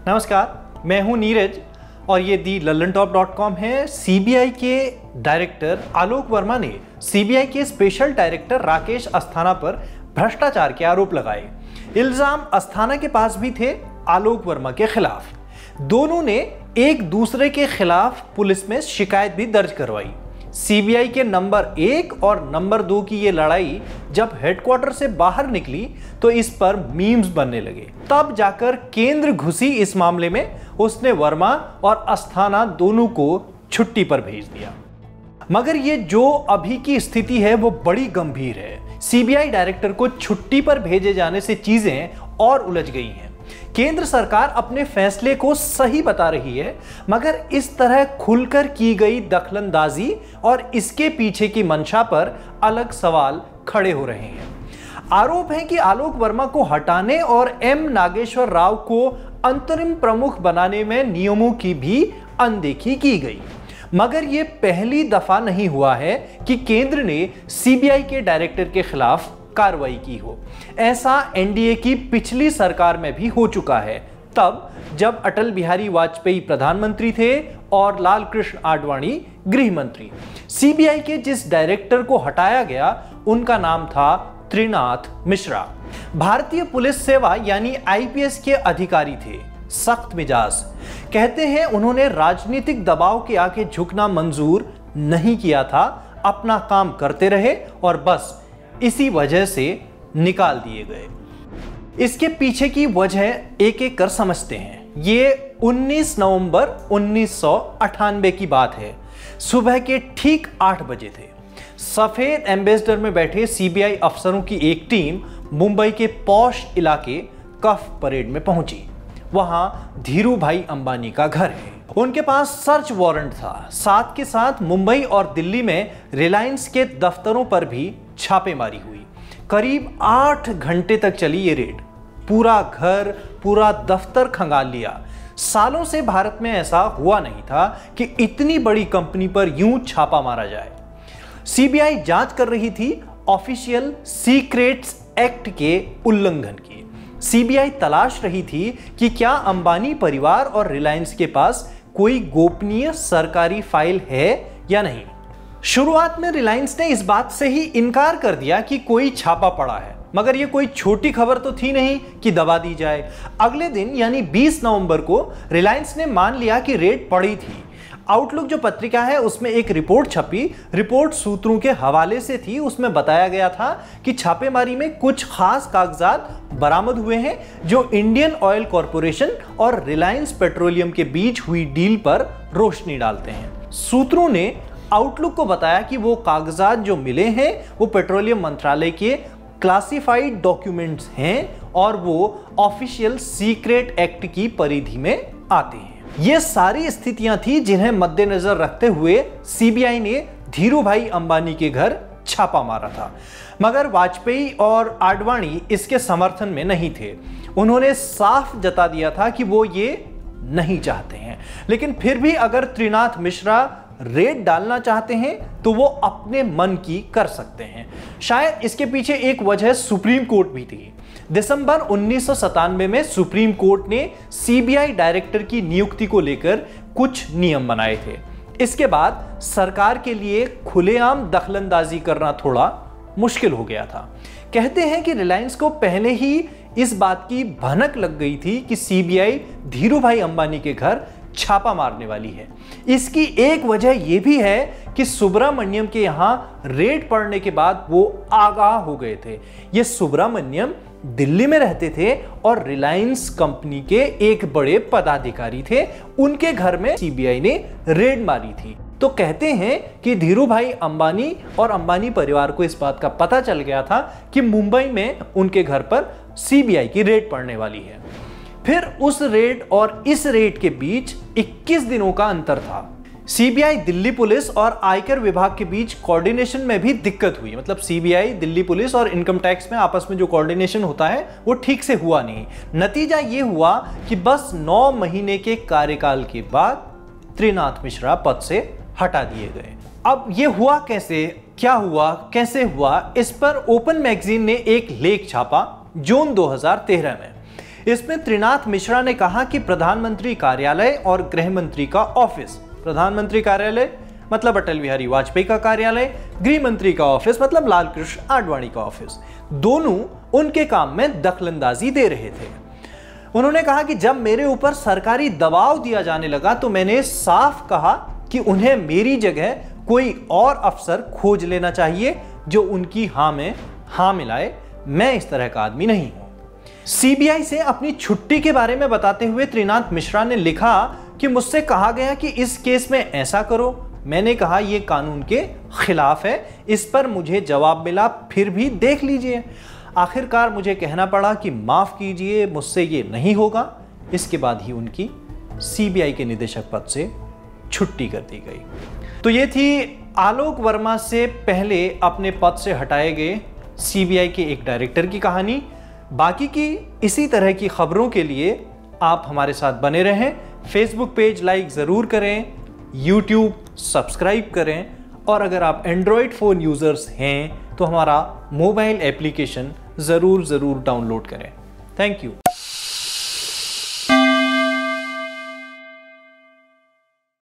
नमस्कार, मैं हूं नीरज और ये दी lallantop.com है। सीबीआई के डायरेक्टर आलोक वर्मा ने सीबीआई के स्पेशल डायरेक्टर राकेश अस्थाना पर भ्रष्टाचार के आरोप लगाए। इल्जाम अस्थाना के पास भी थे, आलोक वर्मा के खिलाफ। दोनों ने एक दूसरे के खिलाफ पुलिस में शिकायत भी दर्ज करवाई। सीबीआई के नंबर 1 और नंबर 2 की ये लड़ाई जब हेडक्वार्टर से बाहर निकली तो इस पर मीम्स बनने लगे। तब जाकर केंद्र घुसी इस मामले में। उसने वर्मा और अस्थाना दोनों को छुट्टी पर भेज दिया। मगर ये जो अभी की स्थिति है वो बड़ी गंभीर है। सीबीआई डायरेक्टर को छुट्टी पर भेजे जाने से चीजें और उलझ गई हैं। केंद्र सरकार अपने फैसले को सही बता रही है, मगर इस तरह खुलकर की गई दखलंदाजी और इसके पीछे की मंशा पर अलग सवाल खड़े हो रहे हैं। आरोप है कि आलोक वर्मा को हटाने और एम नागेश्वर राव को अंतरिम प्रमुख बनाने में नियमों की भी अनदेखी की गई। मगर यह पहली दफा नहीं हुआ है कि केंद्र ने सीबीआई के डायरेक्टर के खिलाफ कार्रवाई की हो। ऐसा एनडीए की पिछली सरकार में भी हो चुका है, तब जब अटल बिहारी वाजपेयी प्रधानमंत्री थे और लाल कृष्ण आडवाणी गृह मंत्री। सीबीआई के जिस डायरेक्टर को हटाया गया उनका नाम था त्रिनाथ मिश्रा। भारतीय पुलिस सेवा यानी आईपीएस के अधिकारी थे, सख्त मिजाज। कहते हैं उन्होंने राजनीतिक दबाव के आगे झुकना मंजूर नहीं किया था, अपना काम करते रहे और बस इसी वजह से निकाल दिए गए। इसके पीछे की वजह एक एक कर समझते हैं। ये 19 नवंबर 1998 की बात है। सुबह के ठीक 8 बजे थे। सफेद एम्बेसडर में बैठे सीबीआई अफसरों की एक टीम मुंबई के पॉश इलाके कफ परेड में पहुंची। वहां धीरूभाई अंबानी का घर है। उनके पास सर्च वारंट था। साथ के साथ मुंबई और दिल्ली में रिलायंस के दफ्तरों पर भी छापेमारी हुई। करीब 8 घंटे तक चली ये रेड। पूरा घर, पूरा दफ्तर खंगाल लिया। सालों से भारत में ऐसा हुआ नहीं था कि इतनी बड़ी कंपनी पर यूं छापा मारा जाए। सीबीआई जांच कर रही थी ऑफिशियल सीक्रेट्स एक्ट के उल्लंघन की। सीबीआई तलाश रही थी कि क्या अंबानी परिवार और रिलायंस के पास कोई गोपनीय सरकारी फाइल है या नहीं। शुरुआत में रिलायंस ने इस बात से ही इनकार कर दिया कि कोई छापा पड़ा है, मगर यह कोई छोटी खबर तो थी नहीं कि दबा दी जाए। अगले दिन यानी 20 नवंबर को रिलायंस ने मान लिया कि रेड पड़ी थी। आउटलुक जो पत्रिका है उसमें एक रिपोर्ट छपी। रिपोर्ट सूत्रों के हवाले से थी। उसमें बताया गया था कि छापेमारी में कुछ खास कागजात बरामद हुए हैं जो इंडियन ऑयल कॉरपोरेशन और रिलायंस पेट्रोलियम के बीच हुई डील पर रोशनी डालते हैं। सूत्रों ने आउटलुक को बताया कि वो कागजात जो मिले हैं वो पेट्रोलियम मंत्रालय के क्लासिफाइड डॉक्यूमेंट्स हैं और वो ऑफिशियल सीक्रेट एक्ट की परिधि में आते हैं। ये सारी स्थितियां थी जिन्हें मद्देनजर रखते हुए सीबीआई ने धीरूभाई अंबानी के घर छापा मारा था। मगर वाजपेयी और आडवाणी इसके समर्थन में नहीं थे। उन्होंने साफ जता दिया था कि वो ये नहीं चाहते हैं। लेकिन फिर भी अगर त्रिनाथ मिश्रा रेड डालना चाहते हैं तो वो अपने मन की कर सकते हैं। शायद इसके पीछे एक वजह सुप्रीम कोर्ट भी थी। दिसंबर 1997 में सुप्रीम कोर्ट ने सीबीआई डायरेक्टर की नियुक्ति को लेकर कुछ नियम बनाए थे। इसके बाद सरकार के लिए खुलेआम दखलंदाजी करना थोड़ा मुश्किल हो गया था। कहते हैं कि रिलायंस को पहले ही इस बात की भनक लग गई थी कि सीबीआई धीरूभाई अंबानी के घर छापा मारने वाली है। इसकी एक वजह यह भी है कि सुब्रमण्यम के यहां रेड पड़ने के बाद वो आगाह हो गए थे। ये सुब्रमण्यम दिल्ली में रहते थे और रिलायंस कंपनी के एक बड़े पदाधिकारी थे। उनके घर में सीबीआई ने रेड मारी थी। तो कहते हैं कि धीरूभाई अंबानी और अंबानी परिवार को इस बात का पता चल गया था कि मुंबई में उनके घर पर सीबीआई की रेड पड़ने वाली है। फिर उस रेड और इस रेड के बीच 21 दिनों का अंतर था। सीबीआई दिल्ली पुलिस और आयकर विभाग के बीच कोऑर्डिनेशन में भी दिक्कत हुई। मतलब सीबीआई दिल्ली पुलिस और इनकम टैक्स में आपस में जो कोऑर्डिनेशन होता है वो ठीक से हुआ नहीं। नतीजा ये हुआ कि बस 9 महीने के कार्यकाल के बाद त्रिनाथ मिश्रा पद से हटा दिए गए। अब ये हुआ कैसे, क्या हुआ, कैसे हुआ, इस पर ओपन मैगजीन ने एक लेख छापा जून 2013 में। इसमें त्रिनाथ मिश्रा ने कहा कि प्रधानमंत्री कार्यालय और गृह मंत्री का ऑफिस, प्रधानमंत्री कार्यालय मतलब अटल बिहारी वाजपेयी का कार्यालय, गृह मंत्री का ऑफिस मतलब लालकृष्ण आडवाणी का ऑफिस, दोनों उनके काम में दखलंदाजी दे रहे थे। उन्होंने कहा कि जब मेरे ऊपर सरकारी दबाव दिया जाने लगा तो मैंने साफ कहा कि उन्हें मेरी जगह कोई और अफसर खोज लेना चाहिए जो उनकी हां में हां मिलाए। मैं इस तरह का आदमी नहीं हूं। सीबीआई से अपनी छुट्टी के बारे में बताते हुए त्रिनाथ मिश्रा ने लिखा कि मुझसे कहा गया कि इस केस में ऐसा करो। मैंने कहा यह कानून के खिलाफ है। इस पर मुझे जवाब मिला फिर भी देख लीजिए। आखिरकार मुझे कहना पड़ा कि माफ कीजिए, मुझसे ये नहीं होगा। इसके बाद ही उनकी सीबीआई के निदेशक पद से छुट्टी कर दी गई। तो ये थी आलोक वर्मा से पहले अपने पद से हटाए गए सीबीआई के एक डायरेक्टर की कहानी। बाकी की इसी तरह की खबरों के लिए आप हमारे साथ बने रहें। फेसबुक पेज लाइक ज़रूर करें, यूट्यूब सब्सक्राइब करें, और अगर आप एंड्रॉयड फ़ोन यूज़र्स हैं तो हमारा मोबाइल एप्लीकेशन ज़रूर डाउनलोड करें। Thank you.